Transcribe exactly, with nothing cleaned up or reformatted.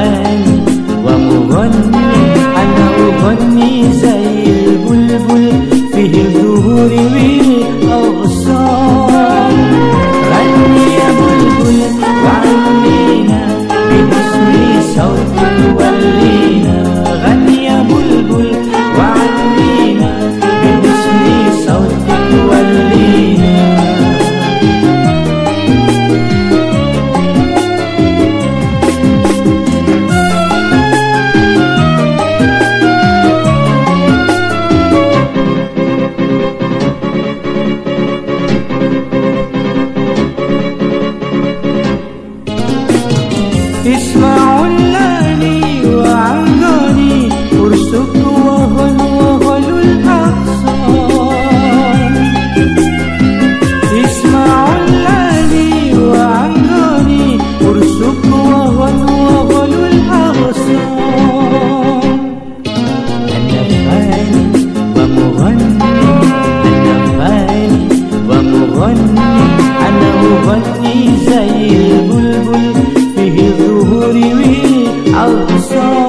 فاني ومغني، أنا أغني زي البلبل فيه الزهور والأغصان. غني يا بلبل وعلينا بحسن صوتك ولينا، غني يا بلبل وعلينا بحسن صوتك ولينا. اسمعوا اللاني وعنقاني أرسك وهل وهل الأغصان. اسمعوا اللاني وعنقاني أرسك وهل وهل الأغصان. أنا فاني ومغني، أنا فاني ومغني، أنا أغني زي البلبل فيه الظهور والأغصان.